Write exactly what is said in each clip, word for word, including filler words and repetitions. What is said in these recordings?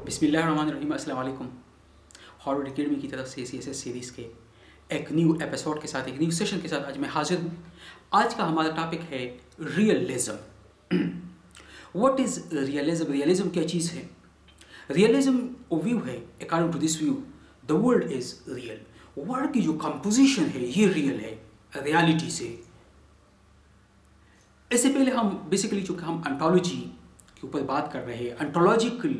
बिस्मिल्लाहिर्रहमानिर्रहीम, अस्सलाम वालेकुम। हॉरवर्ड एकेडमी की तरफ से सी एस एस सीरीज़ के एक न्यू एपिसोड के साथ, एक न्यू सेशन के साथ आज मैं हाजिर हूँ। आज का हमारा टॉपिक है realism. What is realism? Realism क्या चीज़ है? रियलिज्म वो व्यू है, according to this view the world is real. World की जो कंपोजिशन है ये रियल है रियलिटी से। इससे पहले हम बेसिकली चूँकि हम एंटोलॉजी के ऊपर बात कर रहे हैं, एंटोलॉजिकल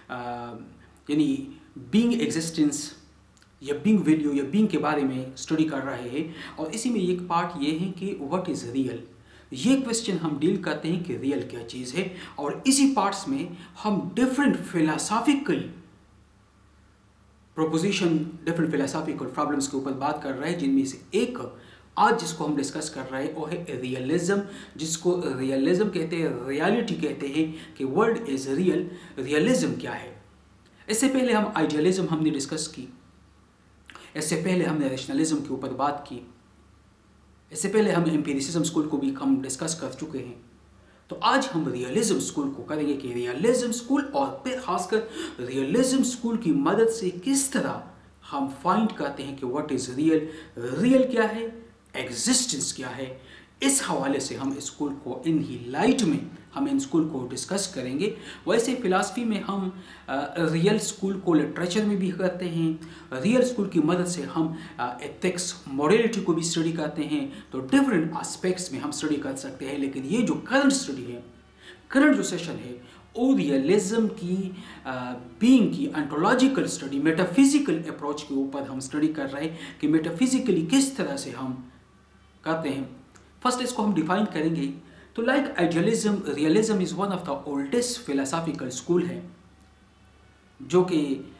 यानी बीइंग एग्जिस्टेंस या बीइंग वैल्यू या बीइंग के बारे में स्टडी कर रहे हैं, और इसी में एक पार्ट ये है कि व्हाट इज़ रियल। ये क्वेश्चन हम डील करते हैं कि रियल क्या चीज़ है, और इसी पार्ट्स में हम different philosophical proposition, different philosophical problems के ऊपर बात कर रहे हैं, जिनमें से एक आज जिसको हम डिस्कस कर रहे हैं वो है रियलिज्म, जिसको रियलिज्म कहते हैं, रियलिटी कहते हैं कि वर्ल्ड इज़ रियल। रियलिज्म क्या है? इससे पहले हम आइडियलिज्म हमने डिस्कस की, इससे पहले हमने रैशनलिज्म के ऊपर बात की, इससे पहले हम एम्पिरिसिज्म स्कूल को भी हम डिस्कस कर चुके हैं। तो आज हम रियलिज्म स्कूल को करेंगे कि रियलिज्म स्कूल और फिर खासकर रियलिज्म स्कूल की मदद से किस तरह हम फाइंड करते हैं कि व्हाट इज़ रियल, रियल क्या है, एग्जिस्टेंस क्या है। इस हवाले से हम स्कूल को इन ही लाइट में हम इन स्कूल को डिस्कस करेंगे। वैसे फ़िलासफ़ी में हम रियल स्कूल को लिटरेचर में भी करते हैं, रियल स्कूल की मदद से हम एथिक्स, मोरलिटी को भी स्टडी करते हैं। तो डिफरेंट एस्पेक्ट्स में हम स्टडी कर सकते हैं, लेकिन ये जो करंट स्टडी है, करंट जो सेशन है, वो रियलिज्म की बीइंग की एंटोलॉजिकल स्टडी, मेटाफिजिकल अप्रोच के ऊपर हम स्टडी कर रहे हैं कि मेटाफिजिकली किस तरह से हम करते हैं। फर्स्ट इसको हम डिफाइन करेंगे। तो like idealism, realism is one of the oldest philosophical school है, जो कि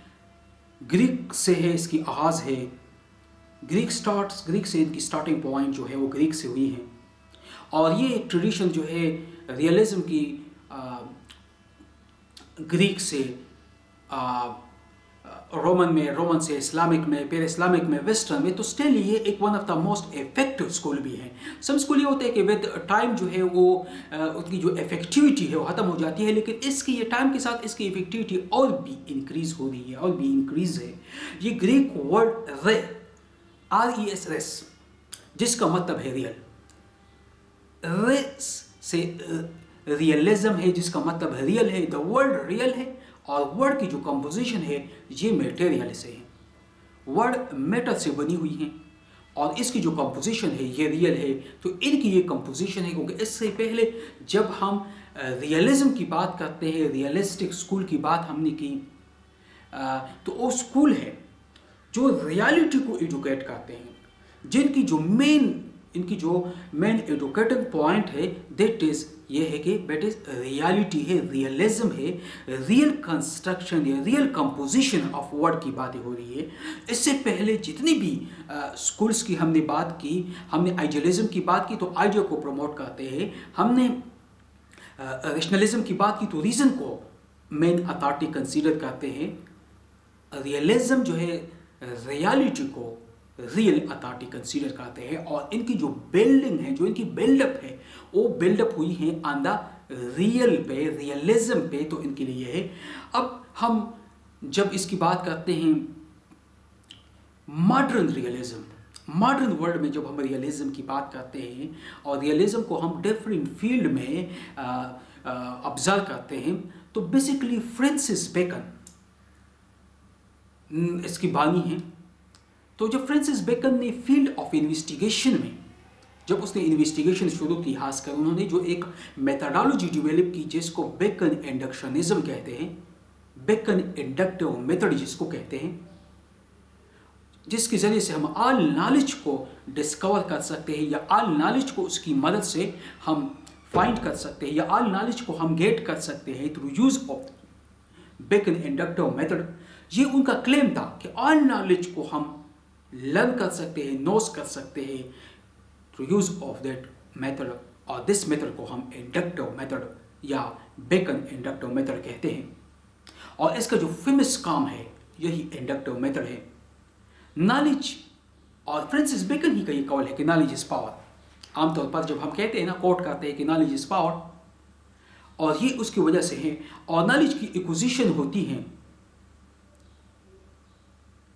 ग्रीक से है, इसकी आगाज़ है। ग्रीक स्टार्ट्स ग्रीक से इनकी स्टार्टिंग पॉइंट जो है वो ग्रीक से हुई है, और ये एक ट्रेडिशन जो है रियलिज्म की आ, ग्रीक से आ, रोमन में, रोमन से इस्लामिक में, फिर इस्लामिक में वेस्टर्न में, तो स्टिल ये एक one of the most effective school भी है। सम स्कूल ये होते हैं कि विद टाइम जो है वो उसकी जो इफेक्टिविटी है वो ख़त्म हो जाती है, लेकिन इसकी ये टाइम के साथ इसकी इफेक्टिविटी और भी इंक्रीज हो रही है, और भी इंक्रीज है। ये Greek word re, R E S S, जिसका मतलब है रियल, रे से रियलिज्म है जिसका मतलब रियल है, द वर्ल्ड रियल है, और वर्ड की जो कंपोजिशन है ये मटेरियल से है, वर्ड मेटर से बनी हुई है, और इसकी जो कंपोजिशन है ये रियल है। तो इनकी ये कंपोजिशन है, क्योंकि इससे पहले जब हम रियलिज्म की बात करते हैं, रियलिस्टिक स्कूल की बात हमने की, तो वो स्कूल है जो रियलिटी को एजुकेट करते हैं, जिनकी जो मेन इनकी जो मेन एजुकेटिंग पॉइंट है दैट इज ये है कि दैट इज रियलिटी है, रियलिज्म है, रियल कंस्ट्रक्शन या रियल कंपोजिशन ऑफ वर्ड की बातें हो रही है। इससे पहले जितनी भी स्कूल्स की हमने बात की, हमने आइडियलिज्म की बात की तो आइडिया को प्रमोट करते हैं, हमने रैशनलिज्म की बात की तो रीज़न को मेन अथॉरिटी कंसीडर करते हैं, रियलिज्म जो है रियलिटी को रियल अथॉरिटी कंसीडर करते हैं, और इनकी जो बिल्डिंग है, जो इनकी बिल्डअप है, वो बिल्डअप हुई है ऑन द रियल पे, रियलिज्म पे। तो इनके लिए है। अब हम जब इसकी बात करते हैं मॉडर्न रियलिज्म, मॉडर्न वर्ल्ड में जब हम रियलिज्म की बात करते हैं, और रियलिज्म को हम डिफरेंट फील्ड में ऑब्जर्व करते हैं, तो बेसिकली फ्रांसिस बेकन इसकी बानी है। तो जब फ्रांसिस बेकन ने फील्ड ऑफ इन्वेस्टिगेशन में जब उसने इन्वेस्टिगेशन शुरू की, खासकर उन्होंने जो एक मेथडोलॉजी डेवलप की जिसको बेकन इंडक्शनिज्म कहते हैं, बेकन इंडक्टिव मेथड जिसको कहते हैं, जिसके ज़रिए से हम ऑल नॉलेज को डिस्कवर कर सकते हैं, या ऑल नॉलेज को उसकी मदद से हम फाइंड कर सकते हैं, या ऑल नॉलेज को हम गेट कर सकते हैं through use of Bacon inductive method. ये उनका क्लेम था कि ऑल नॉलेज को हम लर्न कर सकते हैं, नोस कर सकते हैं through use of that method, और दिस मेथड को हम इंडक्टिव मेथड या बेकन इंडक्टिव मेथड कहते हैं। और इसका जो फेमस काम है यही इंडक्टिव मेथड है। नॉलेज, और फ्रांसिस बेकन ही का ये कॉल है कि नॉलेज इज पावर। आमतौर पर जब हम कहते हैं ना, कोट करते हैं कि नॉलेज इज पावर, और ये उसकी वजह से है। और नॉलेज की एक्विजिशन होती है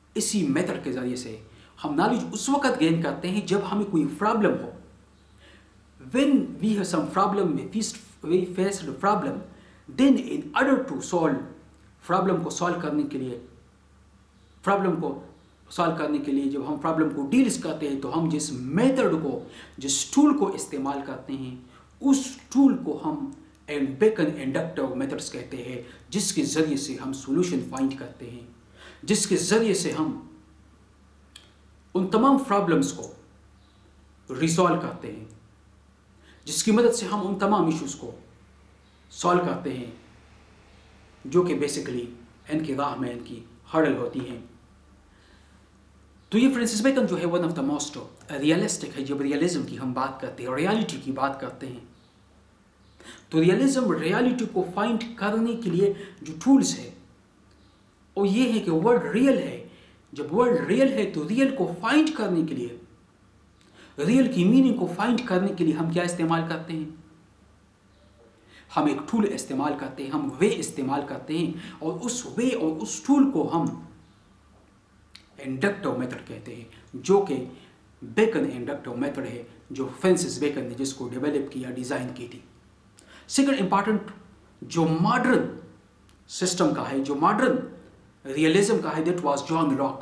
इसी मेथड के जरिए से हम नॉलेज उस वक्त गेन करते हैं जब हमें कोई प्रॉब्लम हो। When we have some problem, we face we face the problem, then in order to solve problem को सॉल्व करने के लिए प्रॉब्लम को सॉल्व करने के लिए जब हम प्रॉब्लम को डील्स करते हैं तो हम जिस मेथड को, जिस टूल को इस्तेमाल करते हैं, उस टूल को हम एंड बेकन इंडक्टिव मेथड्स कहते हैं, जिसके ज़रिए से हम सॉल्यूशन फाइंड करते हैं, जिसके ज़रिए से हम उन तमाम प्रॉब्लम्स को रिजॉल्व करते हैं, जिसकी मदद से हम उन तमाम इश्यूज़ को सॉल्व करते हैं जो कि बेसिकली इनकी राह में इनकी हर्डल होती हैं। तो ये फ्रांसिस बेकन जो है one of the most realistic है। जब रियलिज्म की हम बात करते हैं, रियलिटी की बात करते हैं, तो रियलिज्म रियलिटी को फाइंड करने के लिए जो टूल्स है वो ये है कि वर्ल्ड रियल है। जब वर्ल्ड रियल है तो रियल को फाइंड करने के लिए, रियल की मीनिंग को फाइंड करने के लिए हम क्या इस्तेमाल करते हैं? हम एक टूल इस्तेमाल करते हैं, हम वे इस्तेमाल करते हैं, और उस वे और उस टूल को हम इंडक्टिव मेथड कहते हैं, जो कि बेकन इंडक्टिव मेथड है, जो फ्रांसिस बेकन ने जिसको डेवलप किया, डिज़ाइन की थी। सेकंड इंपॉर्टेंट जो मॉडर्न सिस्टम का है, जो मॉडर्न रियलिज्म का है, दैट वाज जॉन लॉक।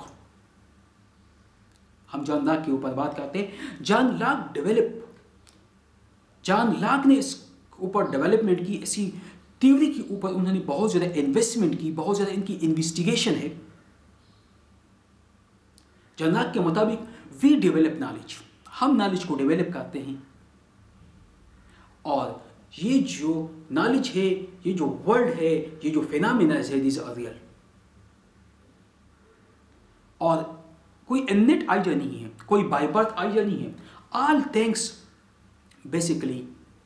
हम जॉन लॉक के ऊपर बात करते हैं। John Locke develop John Locke ने इस ऊपर डेवलपमेंट की, इसी थ्योरी के ऊपर उन्होंने बहुत ज़्यादा इन्वेस्टमेंट की, बहुत ज़्यादा इनकी इन्वेस्टिगेशन है। जॉन लॉक के मुताबिक वी डेवलप नॉलेज, हम नॉलेज को डेवलप करते हैं, और ये जो नॉलेज है, ये जो वर्ल्ड है, ये जो फिनोमेनस है, दीज आर रियल। और कोई इनेट आइडिया नहीं है, कोई बाय बर्थ आइडिया नहीं है। ऑल थिंग्स बेसिकली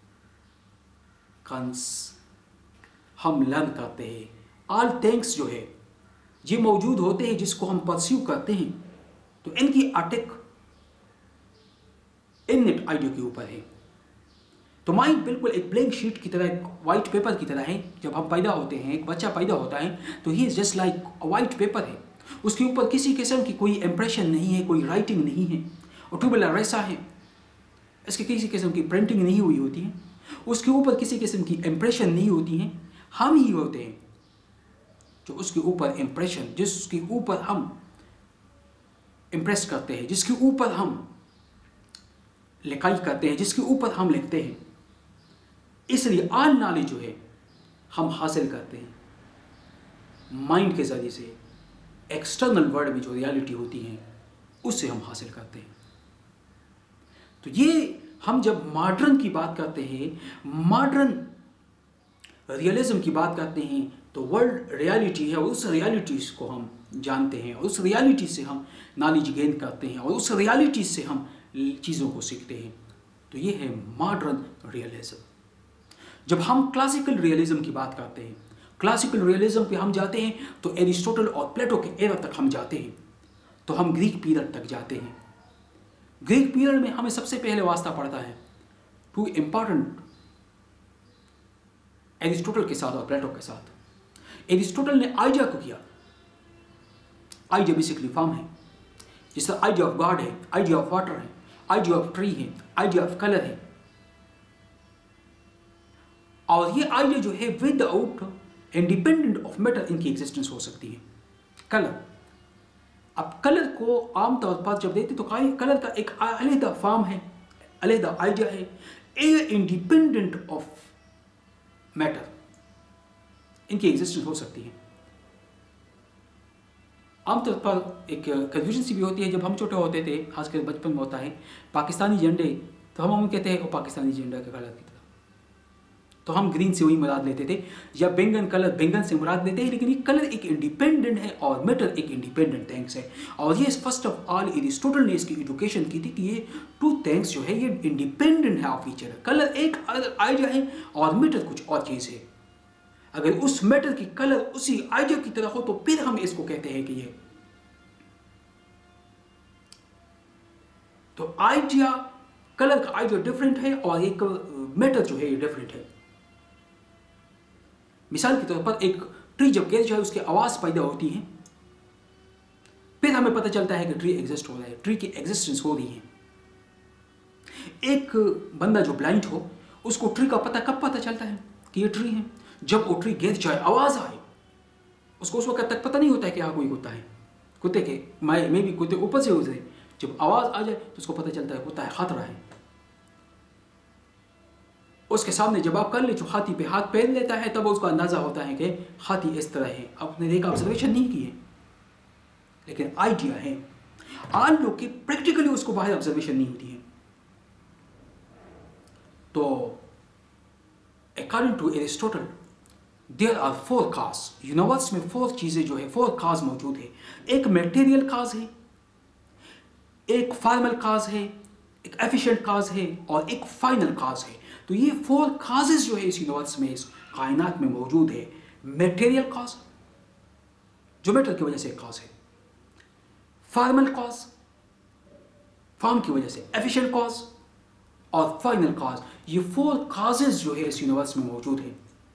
कंस हम लर्न करते हैं। ऑल थिंग्स जो है ये मौजूद होते हैं, जिसको हम परस्यू करते हैं, तो इनकी अटैक इनेट आइडिया के ऊपर है। तो माइंड बिल्कुल एक ब्लैंक शीट की तरह, एक वाइट पेपर की तरह है। जब हम पैदा होते हैं, एक बच्चा पैदा होता है, तो he is just like white paper है। उसके ऊपर किसी किस्म की कोई इंप्रेशन नहीं है, कोई राइटिंग नहीं है, और टूबेलर ऐसा है, इसकी किसी किस्म की प्रिंटिंग नहीं हुई होती है, उसके ऊपर किसी किस्म की इंप्रेशन नहीं होती है। हम ही होते हैं जो उसके ऊपर इंप्रेशन, जिसके ऊपर हम इंप्रेस करते हैं, जिसके ऊपर हम लिखाई करते हैं, जिसके ऊपर हम लिखते हैं। इसलिए ऑल नॉलेज जो है हम हासिल करते हैं माइंड के जरिए से, एक्सटर्नल वर्ल्ड में जो रियलिटी होती है उससे हम हासिल करते हैं। तो ये हम जब मॉडर्न की बात करते हैं, मॉडर्न रियलिज्म की बात करते हैं, तो वर्ल्ड रियलिटी है, और उस रियलिटी को हम जानते हैं, और उस रियलिटी से हम नॉलेज गेन करते हैं, और उस रियलिटी से हम चीज़ों को सीखते हैं। तो ये है मॉडर्न रियलिज्म। जब हम क्लासिकल रियलिज्म की बात करते हैं, क्लासिकल रियलिज्म पे हम जाते हैं, तो एरिस्टोटल और प्लेटो के एरा तक हम जाते हैं, तो हम ग्रीक पीरियड तक जाते हैं। ग्रीक पीरियड में हमें सबसे पहले वास्ता पड़ता है टू इम्पॉर्टेंट एरिस्टोटल के साथ और प्लेटो के साथ। एरिस्टोटल ने आइडिया को किया, आइडिया बेसिकली फॉर्म है, जिसका आइडिया ऑफ गॉड है, आइडिया ऑफ वाटर है, आइडिया ऑफ ट्री है, आइडिया ऑफ कलर है, और ये आइडिया जो है विदाउट इंडिपेंडेंट ऑफ मैटर इनकी एग्जिस्टेंस हो सकती है। कलर, अब कलर को आमतौर पर जब देते तो कलर का एक अलहदा फॉर्म है, अलहदा आइडिया है, ए इंडिपेंडेंट ऑफ मैटर इनकी एग्जिस्टेंस हो सकती है। आमतौर पर एक कन्फ्यूजन सी भी होती है, जब हम छोटे होते थे, खासकर बचपन में होता है, पाकिस्तानी झंडे, तो हम हम कहते हैं वो पाकिस्तानी झंडा के कलर की तरह, तो हम ग्रीन से वही मुराद लेते थे, या बैंगन कलर बैंगन से मुराद लेते हैं। लेकिन ये कलर एक इंडिपेंडेंट है और मैटर एक इंडिपेंडेंट थिंग्स है, और ये फर्स्ट ऑफ ऑल एरिस्टोटल ने इसकी एजुकेशन की थी कि ये टू थिंग्स जो है ये इंडिपेंडेंट है ऑफ ईच अदर। कलर एक आइडिया है और मैटर कुछ और चीज़ है। अगर उस मैटर की कलर उसी आइडिया की तरह हो तो फिर हम इसको कहते हैं कि ये तो आइडिया, कलर का आइडिया डिफरेंट है और एक मैटर जो है ये डिफरेंट है। मिसाल के तौर पर एक ट्री जब गिर जाए उसकी आवाज पैदा होती है, फिर हमें पता चलता है कि ट्री एग्जिस्ट हो रहा है, ट्री की एग्जिस्टेंस हो रही है। एक बंदा जो ब्लाइंड हो उसको ट्री का पता कब पता चलता है कि ये ट्री है? जब वो ट्री गिर जाए, आवाज आए, उसको उस वक्त तक पता नहीं होता है कि यहाँ कोई कुत्ता है। कुत्ते के मैं मे भी कुत्ते ऊपर से उतरे, जब आवाज आ जाए तो उसको पता चलता है कुत्ता है, खतरा है। उसके सामने जब आप कर ले जो हाथी पे हाथ पहन लेता है, तब उसको अंदाजा होता है कि हाथी इस तरह है। आपने देखा, ऑब्जर्वेशन नहीं की है, लेकिन आइडिया है। आज लोग की प्रैक्टिकली उसको बाहर ऑब्जर्वेशन नहीं होती है। तो according to Aristotle there are four cause. Universe में फोर चीजें जो है, फोर काज मौजूद है। एक मटेरियल काज है, एक फॉर्मल काज है, एक एफिशिएंट काज है और एक फाइनल काज है। तो ये फोर काजेस जो है इस यूनिवर्स में, इस कायनात में मौजूद है। मटेरियल काज जो मैटर की वजह से काज है, फॉर्मल कॉज फॉर्म की वजह से, एफिशिएंट कॉज और फाइनल कॉज। ये फोर कॉजेज जो है इस यूनिवर्स में मौजूद है।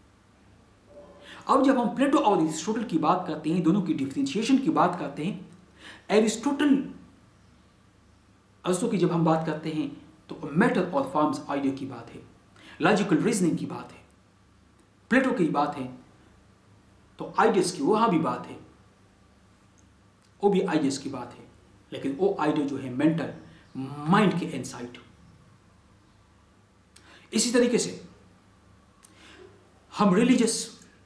अब जब हम प्लेटो और एरिस्टोटल की बात करते हैं, दोनों की डिफरेंशिएशन की बात करते हैं, एरिस्टोटल अरस्तु की जब हम बात करते हैं तो मैटर और फॉर्म्स आइडिया की बात है, लॉजिकल रीजनिंग की बात है। प्लेटो की बात है तो आइडियस की वहां भी बात है, वो भी आइडियस की बात है, लेकिन वो आइडिया जो है मेंटल माइंड के इनसाइट। इसी तरीके से हम रिलीजियस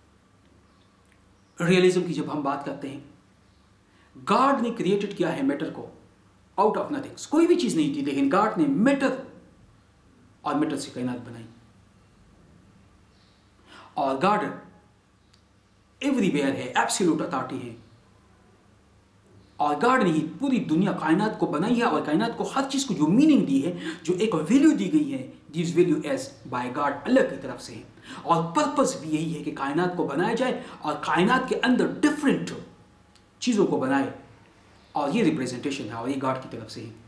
रियलिज्म की जब हम बात करते हैं, गॉड ने क्रिएटेड किया है मैटर को आउट ऑफ नथिंग। कोई भी चीज नहीं थी, लेकिन गॉड ने मैटर और मैटर से कायनात बनाई। और गॉड एवरीवेयर है, एब्सोल्यूट अथॉरिटी है। और गॉड ने ही पूरी दुनिया कायनात को बनाई है और कायनात को हर चीज को जो मीनिंग दी है, जो एक वैल्यू दी गई है, this value as by God, Allah की तरफ से है। और पर्पस भी यही है कि कायनात को बनाया जाए और कायनात के अंदर डिफरेंट चीजों को बनाए, और ये रिप्रेजेंटेशन है और ये गॉड की तरफ से है।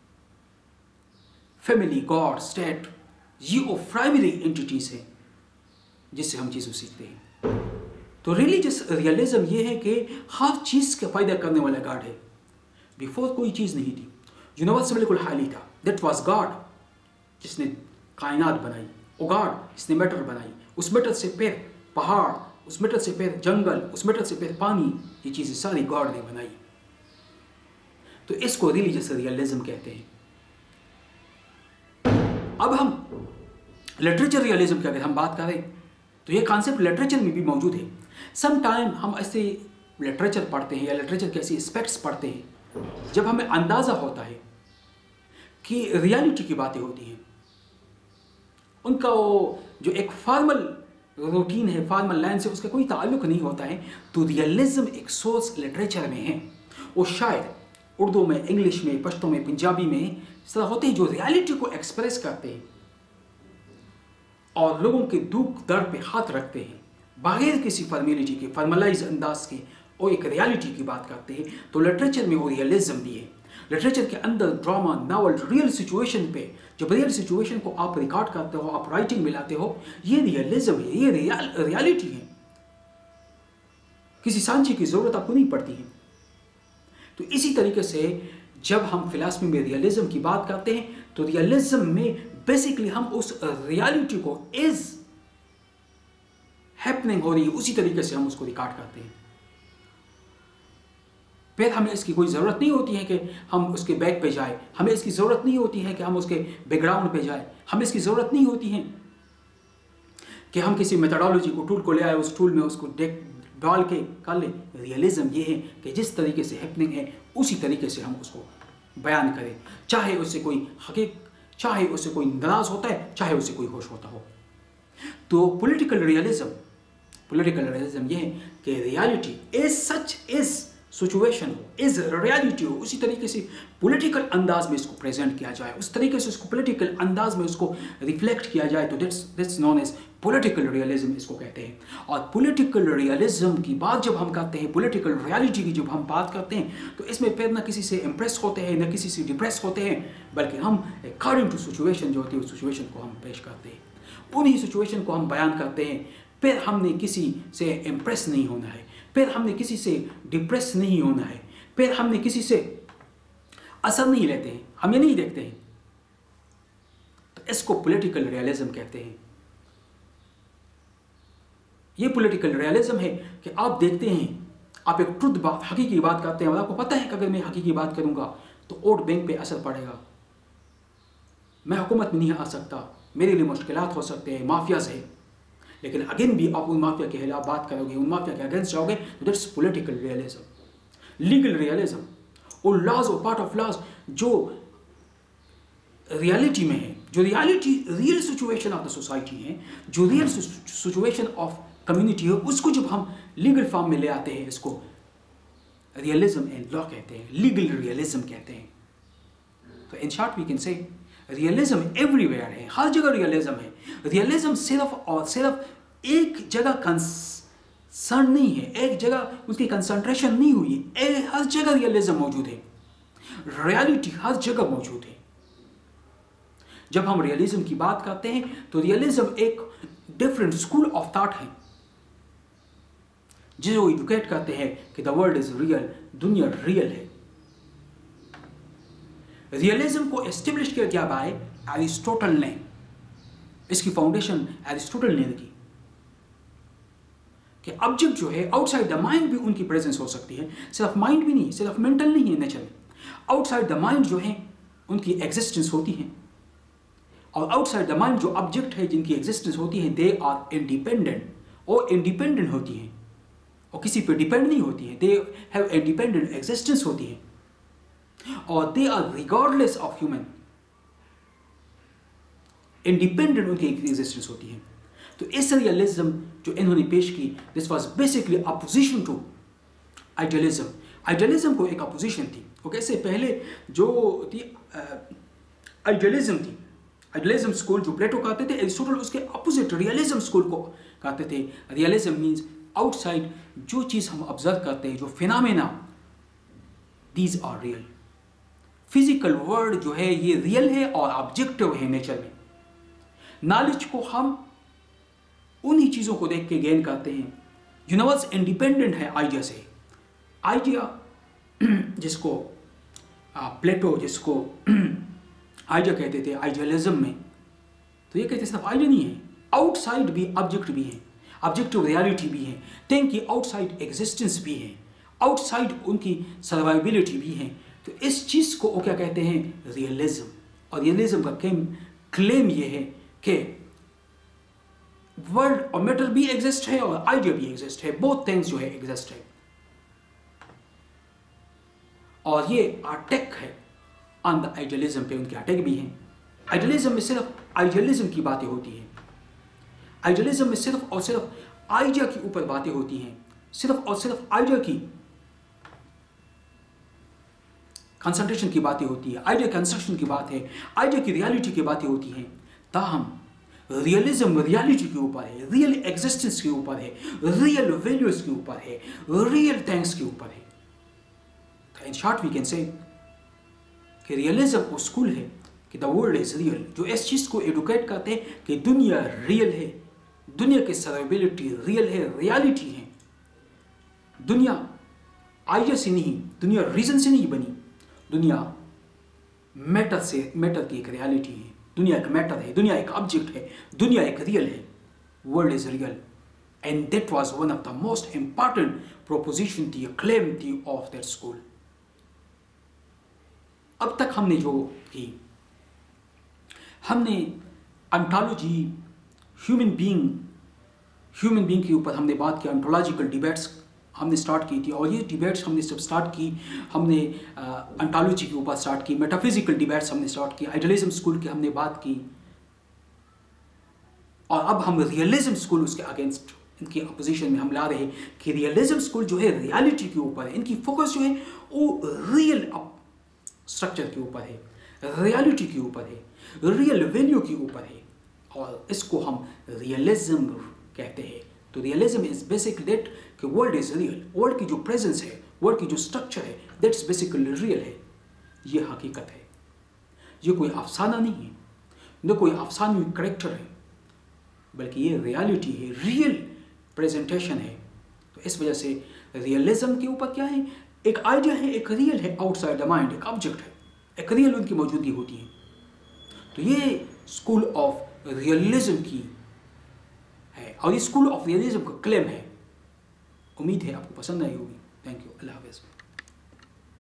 फैमिली, गॉड, स्टेट, ये वो प्राइमरी एंटिटीज है जिससे हम चीजों सीखते हैं। तो रिलीजियस रियलिज्म ये है कि हर चीज का फायदा करने वाला गॉड है। बिफोर कोई चीज नहीं थी, यूनिवर्स बिल्कुल खाली था, दैट वाज गॉड जिसने कायनात बनाई। वो गॉड जिसने मैटर बनाई, उस मैटर से फिर पहाड़, उस मैटर से फिर जंगल, उस मैटर से फिर पानी, ये चीजें सारी गॉड ने बनाई। तो इसको रिलीजियस रियलिज्म कहते हैं। अब हम लिटरेचर रियलिज्म की अगर हम बात करें तो ये कॉन्सेप्ट लिटरेचर में भी मौजूद है। सम टाइम हम ऐसे लिटरेचर पढ़ते हैं या लिटरेचर के ऐसे एस्पेक्ट्स पढ़ते हैं जब हमें अंदाजा होता है कि रियलिटी की बातें होती हैं, उनका वो जो एक फॉर्मल रूटीन है, फॉर्मल लाइन से उसका कोई ताल्लुक नहीं होता है। तो रियलिज्म एक सोर्स लिटरेचर में है। वो शायद उर्दू में, इंग्लिश में, पश्तो में, पंजाबी में इस तरह होते हैं जो रियलिटी को एक्सप्रेस करते हैं और लोगों के दुख दर्द पे हाथ रखते हैं बगैर किसी फॉर्मेलिटी के, फॉर्मलाइज अंदाज के, और एक रियलिटी की बात करते हैं। तो लिटरेचर में वो रियलिज्म भी है। लिटरेचर के अंदर ड्रामा, नॉवल, रियल सिचुएशन पे, जब रियल सिचुएशन को आप रिकॉर्ड करते हो, आप राइटिंग में लाते हो, ये रियलिज्म है, ये रियल रियलिटी है। किसी सांची की जरूरत आपको नहीं पड़ती है। तो इसी तरीके से जब हम फिलॉसफी में रियलिज्म की बात करते हैं तो रियलिज्म में बेसिकली हम उस रियलिटी को इज हैपनिंग हो रही है उसी तरीके से हम उसको रिकॉर्ड करते हैं। फिर हमें इसकी कोई ज़रूरत नहीं होती है कि हम उसके बैक पे जाए, हमें इसकी ज़रूरत नहीं होती है कि हम उसके बैकग्राउंड पे जाए, हमें इसकी ज़रूरत नहीं होती है कि हम किसी मेथोडोलॉजी को, टूल को ले आए, उस टूल में उसको डेक डाल के कर ले। रियलिज्म ये है कि जिस तरीके से हैपनिंग है उसी तरीके से हम उसको बयान करें, चाहे उससे कोई हकीक, चाहे उससे कोई नाराज होता है, चाहे उससे कोई खुश होता हो। तो पॉलिटिकल रियलिज्म पॉलिटिकल रियलिज्म ये है कि reality is such is situation हो, इज रियलिटी हो, उसी तरीके से पॉलिटिकल अंदाज में इसको प्रेजेंट किया जाए, उस तरीके से इसको पॉलिटिकल अंदाज में इसको रिफ्लेक्ट किया जाए। तो that's that's known as political realism इसको कहते हैं। और पॉलिटिकल रियलिज्म की बात जब हम करते हैं, पॉलिटिकल रियलिटी की जब हम बात करते हैं, तो इसमें फिर ना किसी से इम्प्रेस होते हैं, ना किसी से डिप्रेस होते हैं, बल्कि हम अकॉर्डिंग टू सिचुएशन जो होती है उस सिचुएशन को हम पेश करते हैं, उन्हीं सिचुएशन को हम बयान करते हैं। फिर हमने किसी से इम्प्रेस नहीं होना है, फिर हमने किसी से डिप्रेस नहीं होना है, फिर हमने किसी से असर नहीं लेते हैं, हम ये नहीं देखते हैं, तो इसको पॉलिटिकल रियलिज्म कहते हैं। ये पॉलिटिकल रियलिज्म है कि आप देखते हैं, आप एक ट्रुथ बात, हकीकी बात करते हैं और आपको पता है कि अगर मैं हकीकी बात करूंगा तो वोट बैंक पे असर पड़ेगा, मैं हुकूमत में नहीं आ सकता, मेरे लिए मुश्किलात हो सकते हैं, माफियाज है, लेकिन अगेन भी आप उन माफिया के खिलाफ बात करोगे, उन माफिया के अगेंस्ट जाओगे, तो that's political realism. Legal realism और लॉज और पार्ट ऑफ लॉज जो रियलिटी में है, जो reality real situation of the society है, जो रियल सिचुएशन ऑफ कम्युनिटी है, उसको जब हम लीगल फॉर्म में ले आते हैं, इसको रियलिज्म एंड लॉ कहते हैं, लीगल रियलिज्म कहते हैं। तो in short we can say realism everywhere है, हर जगह रियलिज्म है। रियलिज्म सिर्फ और सिर्फ एक जगह कंसर्न नहीं है, एक जगह उसकी कंसंट्रेशन नहीं हुई है, हर जगह रियलिज्म मौजूद है, रियलिटी हर जगह मौजूद है। जब हम रियलिज्म की बात करते हैं तो रियलिज्म एक डिफरेंट स्कूल ऑफ थॉट है जो एडुकेट करते हैं कि द वर्ल्ड इज रियल, दुनिया रियल है। रियलिज्म को एस्टेब्लिश किया गया बाय एरिस्टोटल ने, इसकी फाउंडेशन एरिस्टोटल ने की कि ऑब्जेक्ट जो है आउटसाइड द माइंड भी उनकी प्रेजेंस हो सकती है, सिर्फ माइंड भी नहीं, सिर्फ मेंटल नहीं है, नेचर आउटसाइड द माइंड जो है उनकी एग्जिस्टेंस होती है, और आउटसाइड द माइंड जो ऑब्जेक्ट है जिनकी एग्जिस्टेंस होती है दे आर इंडिपेंडेंट, और इंडिपेंडेंट होती है और किसी पे डिपेंड नहीं होती है, दे हैव इंडिपेंडेंट एग्जिस्टेंस होती है, और they are regardless of human, independent उनकी एग्जिस्टेंस होती है। तो इस रियलिज्म जो इन्होंने पेश की, this was basically opposition to idealism. Idealism को एक अपोजिशन थी, ओके, इससे पहले जो थी आइडियलिज्म थी, आइडियलिज्म स्कूल जो प्लेटो कहते थे, एरिस्टोटल उसके अपोजिट रियलिज्म स्कूल को कहते थे। रियलिज्म मीन्स आउटसाइड जो चीज हम ऑब्जर्व करते हैं, जो phenomena, these are real. Physical world जो है ये रियल है और ऑब्जेक्टिव है नेचर में। नॉलेज को हम उन्हीं चीजों को देख के गेन करते हैं। यूनिवर्स इंडिपेंडेंट है आइडिया से। आइडिया जिसको प्लेटो जिसको आइडिया कहते थे आइडियलिज्म में, तो ये कहते सिर्फ आइडिया नहीं है, आउटसाइड भी ऑब्जेक्ट भी है, ऑब्जेक्टिव रियलिटी भी है, थिंग की आउटसाइड एग्जिस्टेंस भी है, आउटसाइड उनकी सर्वाइबिलिटी भी है। तो इस चीज को वो क्या कहते हैं, रियलिज्म। और रियलिज्म का क्लेम क्लेम ये है कि वर्ल्ड और मैटर भी एग्जिस्ट है और आइडिया भी एग्जिस्ट है, बोथ थिंग्स जो है एग्जिस्ट है। और ये अटैक है ऑन द आइडियलिज्म पे, उनके अटैक भी हैं। आइडियलिज्म में सिर्फ आइडियलिज्म की बातें होती हैं, आइडियलिज्म में सिर्फ और सिर्फ आइडिया के ऊपर बातें होती हैं, सिर्फ और सिर्फ आइडिया की कंसंट्रेशन की बातें होती है, आइडिया कंस्ट्रक्शन की बात है, आइडिया की रियलिटी की बातें होती हैं। ताहम रियलिज्म रियलिटी के ऊपर है, रियल एग्जिस्टेंस के ऊपर है, रियल वैल्यूज के ऊपर है, रियल थिंग्स के ऊपर है। तो इन शॉर्ट वी कैन से कि रियलिज्म वो स्कूल है कि द वर्ल्ड इज रियल, जो इस चीज को एडुकेट करते हैं कि दुनिया रियल है, दुनिया की सर्वाइबिलिटी रियल है, रियलिटी है। दुनिया आइडिया से नहीं, दुनिया रीजन से नहीं बनी, दुनिया मैटर से, मैटर की एक रियलिटी है, दुनिया एक मैटर है, दुनिया एक ऑब्जेक्ट है, दुनिया एक रियल है, world is real. And that was one of the most important proposition थी, क्लेम थी ऑफ दैट स्कूल। अब तक हमने जो की, हमने ontology, human being, human being के ऊपर हमने बात की, ऑन्टोलॉजिकल डिबेट्स हमने स्टार्ट की थी। और ये डिबेट्स हमने जब स्टार्ट की, हमने ऑन्टोलॉजी के ऊपर स्टार्ट की, मेटाफिजिकल डिबेट्स हमने स्टार्ट की, आइडियलिज्म स्कूल की हमने बात की, और अब हम रियलिज्म स्कूल उसके अगेंस्ट, इनकी अपोजिशन में हम ला रहे कि रियलिज्म स्कूल जो है रियलिटी के ऊपर है, इनकी फोकस जो है वो रियल स्ट्रक्चर के ऊपर है, रियलिटी के ऊपर है, रियल वैल्यू के ऊपर है, और इसको हम रियलिज्म कहते हैं। तो रियलिज्म इज बेसिकली दैट कि वर्ल्ड इज रियल, वर्ल्ड की जो प्रेजेंस है, वर्ल्ड की जो स्ट्रक्चर है, दैट्स बेसिकली रियल है, ये हकीकत है, ये कोई अफसाना नहीं है, न कोई अफसानी करेक्टर है, बल्कि ये रियलिटी है, रियल प्रेजेंटेशन है। तो इस वजह से रियलिज्म के ऊपर क्या है, एक आइडिया है, एक रियल है आउटसाइड द माइंड, एक ऑब्जेक्ट है, एक रियल उनकी मौजूदगी होती है। तो ये स्कूल ऑफ रियलिज्म की है और ये स्कूल ऑफ रियलिज्म का क्लेम है। उम्मीद है आपको पसंद आई होगी। Thank you. अल्लाह हाफ़िज़।